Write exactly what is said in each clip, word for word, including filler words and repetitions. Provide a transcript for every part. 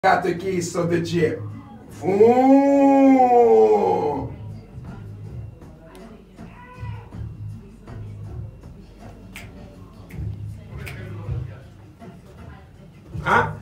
Gato aqui, sou D J. Vum. Ah?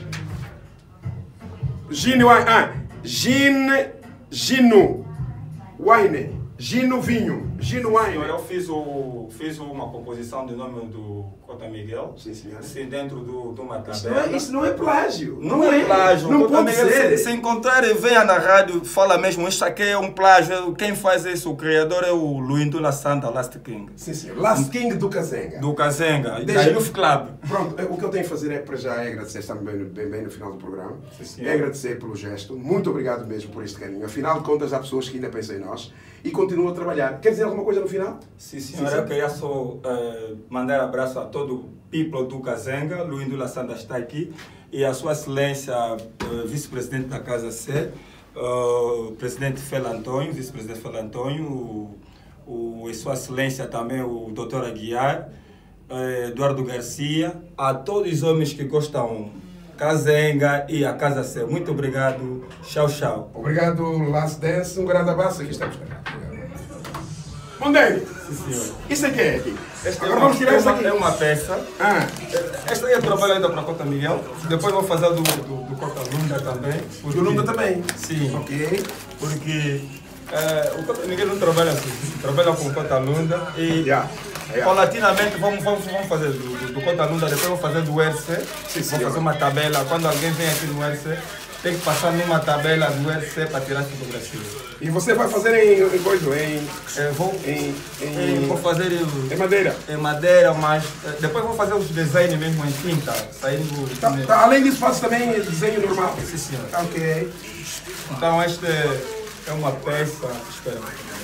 Gino, ah, Gin, Gino, Wine, Gino Vinho, Gino Wine. Eu fiz, o, fiz uma composição de nome do Cota Miguel, sim, senhor. Assim, dentro do, de uma tabela. Isso não é, isso não é plágio. Não, não é plágio. Não Cota pode Miguel, ser. Se, se encontrar e venha na rádio, fala mesmo, isso aqui é um plágio. Quem faz isso, o criador é o Luindula Santa, Last King. Sim, senhor. Last King do Kazenga. Do Kazenga, Deixa... da Youth Club. Pronto, o que eu tenho a fazer é, para já, é agradecer, estamos bem, bem, bem no final do programa, sim, é agradecer pelo gesto, muito obrigado mesmo por este carinho. Afinal de contas, há pessoas que ainda pensam em nós e continuam a trabalhar. Quer dizer alguma coisa no final? Sim, senhora, eu queria só uh, mandar abraço a todo o people do Kazenga. Luindula Santa está aqui e a sua excelência, uh, vice-presidente da Casa C, uh, presidente Fela Antônio, vice-presidente Fela Antônio, o, o, e sua excelência também o doutor Aguiar, uh, Eduardo Garcia, a todos os homens que gostam Kazenga e a Casa C. Muito obrigado. Tchau, tchau. Obrigado, Last Dance. Um grande abraço. Aqui estamos. Mondelli. Sim, senhor. Isso aqui é aqui. Esta Agora é uma, vamos tirar é essa uma, aqui. é uma peça. Ah. Esta aí eu trabalho ainda para a Cota Miguel. Depois vou fazer do, do, do Cota Lunda também. Porque... Do Lunda também? Sim. Ok. Porque uh, o Cota Miguel não trabalha assim. Trabalha com o Cota Lunda e yeah. Yeah. paulatinamente vamos, vamos, vamos fazer do, do, do Cota Lunda, depois vou fazer do R C. Sim, vou fazer uma tabela. Quando alguém vem aqui no R C, tem que passar numa tabela do R C para tirar fotografia. E você vai fazer em, em coisa? Em, é, vou, em, em, em, vou fazer em madeira? Em madeira, mas depois vou fazer os desenhos mesmo em tinta. Saindo, tá, tá, além disso, faço também desenho normal? Sim, senhor. Ok. Então, esta é uma peça. Espera.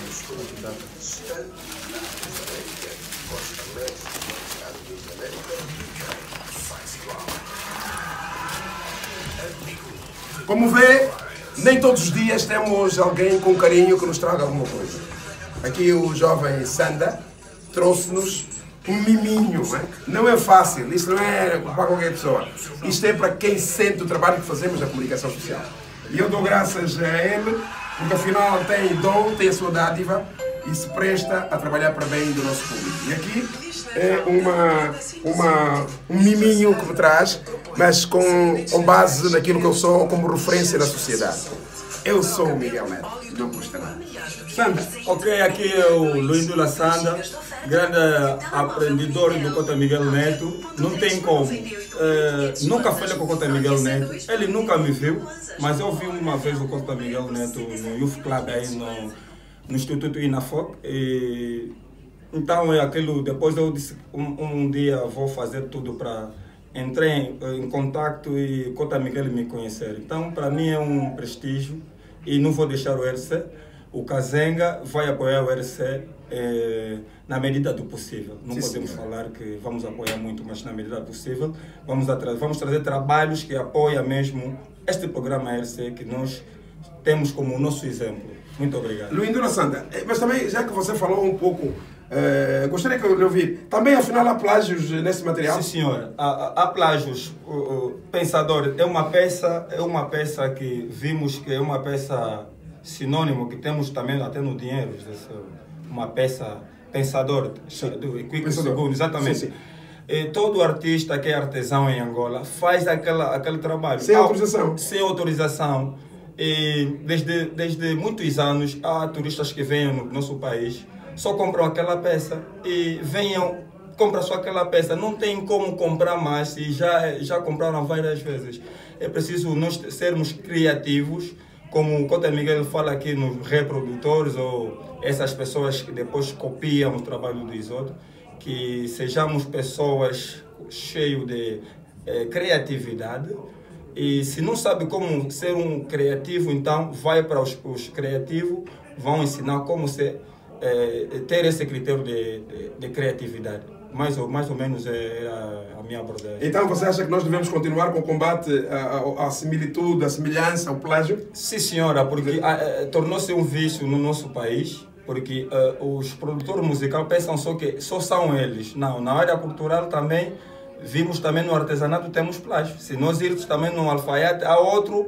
Como vê, nem todos os dias temos alguém com carinho que nos traga alguma coisa. Aqui o jovem Sanda trouxe-nos um miminho, não é? Não é fácil, isso não é para qualquer pessoa. Isto é para quem sente o trabalho que fazemos na comunicação social. E eu dou graças a ele, porque afinal tem dom, tem a sua dádiva e se presta a trabalhar para bem do nosso público. E aqui é uma, uma, um miminho que me traz, mas com, com base naquilo que eu sou como referência da sociedade. Eu sou o Miguel Neto, não custa nada. Sanda. Ok, aqui é o Luindula Sanda, grande aprendedor do Cota Miguel Neto. Não tem como. É, nunca falei com o Cota Miguel Neto, ele nunca me viu, mas eu vi uma vez o Cota Miguel Neto no Youth Club aí no, no Instituto Inafoc. E então é aquilo, depois eu disse um, um dia vou fazer tudo para entrar em, em contato e Cota Miguel me conhecer. Então para mim é um prestígio e não vou deixar o R C. O Kazenga vai apoiar o R C eh, na medida do possível. Não Sim, podemos senhora. falar que vamos apoiar muito, mas na medida do possível vamos, atra vamos trazer trabalhos que apoiam mesmo este programa R C que nós temos como nosso exemplo. Muito obrigado. Luindula Santa, mas também, já que você falou um pouco, eh, gostaria que eu lhe ouvir, também afinal há plágios nesse material? Sim, senhora. Há, há plágios. O, o Pensador é uma peça, é uma peça que vimos que é uma peça sinônimo, que temos também até no dinheiro, uma peça Pensador, do Equipe Segundo, exatamente. Sim, sim. E todo artista que é artesão em Angola faz aquela, aquele trabalho. Sem autorização? Sem autorização. E desde, desde muitos anos há turistas que vêm no nosso país, só compram aquela peça e venham, compram só aquela peça, não tem como comprar mais e já, já compraram várias vezes. É preciso nós sermos criativos, como o Cota Miguel fala aqui nos reprodutores ou essas pessoas que depois copiam o trabalho dos outros, que sejamos pessoas cheias de eh, criatividade. E se não sabe como ser um criativo, então vai para os, os criativos, vão ensinar como ser, é, ter esse critério de, de, de criatividade. Mais ou, mais ou menos é a, a minha abordagem. Então você acha que nós devemos continuar com o combate à, à similitude, à semelhança, ao plágio? Sim, senhora, porque tornou-se um vício no nosso país. Porque uh, os produtores musicais pensam só que só são eles. Não, na área cultural também vimos também no artesanato temos plágio. Se nós irmos também no alfaiate, há outro,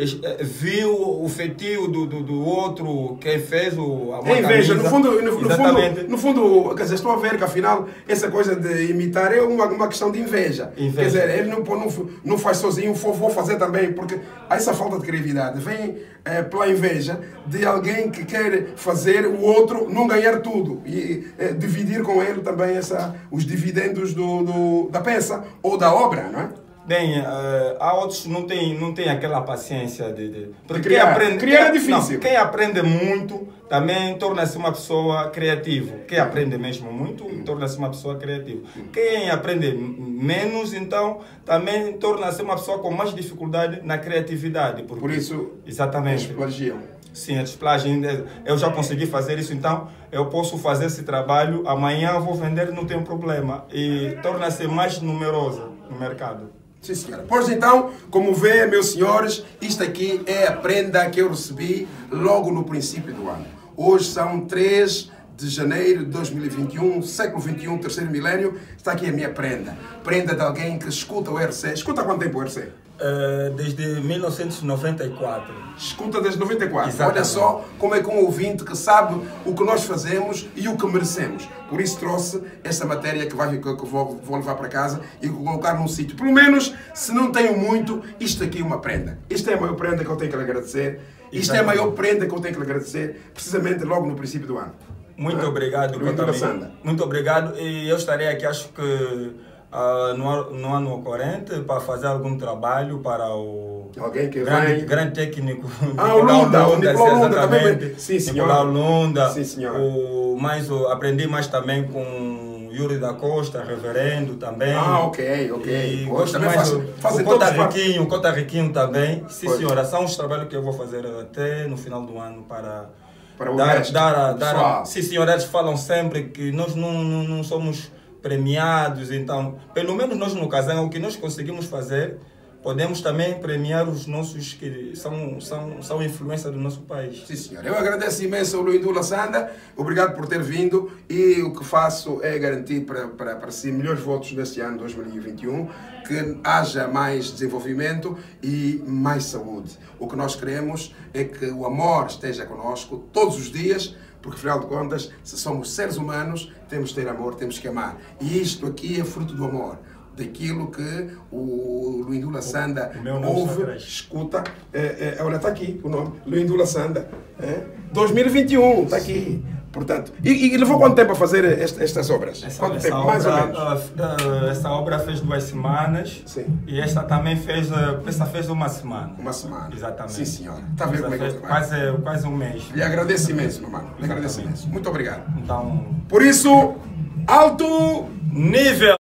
viu o feitio do, do, do outro, quem fez o, a é inveja, no fundo, no, no, fundo, no fundo, quer dizer, estou a ver que afinal essa coisa de imitar é uma, uma questão de inveja. inveja. Quer dizer, ele não, não, não faz sozinho, vou, vou fazer também, porque há essa falta de criatividade. Vem é, pela inveja de alguém que quer fazer o outro não ganhar tudo e é, dividir com ele também essa, os dividendos do, do, da peça ou da obra, não é? Bem, uh, há outros que não têm não tem aquela paciência de... de porque criar, quem aprende, criar é difícil. Não, quem aprende muito também torna-se uma pessoa criativa. Quem aprende mesmo muito torna-se uma pessoa criativa. Quem aprende menos, então, também torna-se uma pessoa com mais dificuldade na criatividade. Porque, Por isso, exatamente. eles plagiam. Sim, a desplagem, eu já consegui fazer isso, então eu posso fazer esse trabalho, amanhã eu vou vender, não tem problema. E torna-se mais numerosa no mercado. Sim, senhora. Pois então, como vê, meus senhores, isto aqui é a prenda que eu recebi logo no princípio do ano. Hoje são três de janeiro de dois mil e vinte e um, século vinte e um, terceiro milénio. Está aqui a minha prenda. Prenda de alguém que escuta o R C. Escuta há quanto tempo o R C? Uh, desde mil novecentos e noventa e quatro. Escuta desde noventa e quatro. Exatamente. Olha só como é que um ouvinte que sabe o que nós fazemos e o que merecemos. Por isso trouxe esta matéria que, vai, que eu vou, vou levar para casa e colocar num sítio. Pelo menos, se não tenho muito, isto aqui é uma prenda. Isto é a maior prenda que eu tenho que lhe agradecer. Isto Exatamente. é a maior prenda que eu tenho que lhe agradecer, precisamente logo no princípio do ano. Muito ah, obrigado, Cotamiguel. Muito obrigado. E eu estarei aqui, acho que... Uh, no, no ano corrente para fazer algum trabalho para o Alguém que grande, vem... grande técnico ah, o Lunda, o Nicolau Lunda também. Sim, senhor. Nicolau Lunda. Sim, senhor. O, mais, o, aprendi mais também com Yuri da Costa, reverendo também. Ah, ok, ok. E gosto também mais faz, faz o Cota Riquinho, o Cota Riquinho também. Sim, pois. senhora. São os trabalhos que eu vou fazer até no final do ano para... Para o dar, resto, dar, dar, sim, senhora. Eles falam sempre que nós não, não, não somos... premiados, então, pelo menos nós no Kazan, o que nós conseguimos fazer, podemos também premiar os nossos que são, são, são influência do nosso país. Sim, senhor. Eu agradeço imenso ao Luindula Sanda, obrigado por ter vindo e o que faço é garantir para, para, para si melhores votos neste ano dois mil e vinte e um, que haja mais desenvolvimento e mais saúde. O que nós queremos é que o amor esteja conosco todos os dias, porque, afinal de contas, se somos seres humanos, temos que ter amor, temos que amar. E isto aqui é fruto do amor, daquilo que o Luindula Sanda ouve, escuta. É, é, olha, está aqui o nome, Luindula Sanda. É? dois mil e vinte e um, está aqui. Portanto, e, e levou quanto tempo a fazer est, estas obras? Essa, quanto essa tempo, obra, mais ou menos? Uh, uh, essa obra fez duas semanas. Sim. E esta também fez, uh, essa fez uma semana. Uma semana. Exatamente. Sim, senhora. Está a ver como é que eu trabalho? Quase, quase um mês. Lhe agradeço imenso, meu mano. Lhe agradeço imenso. Muito obrigado. Então... Por isso, alto nível!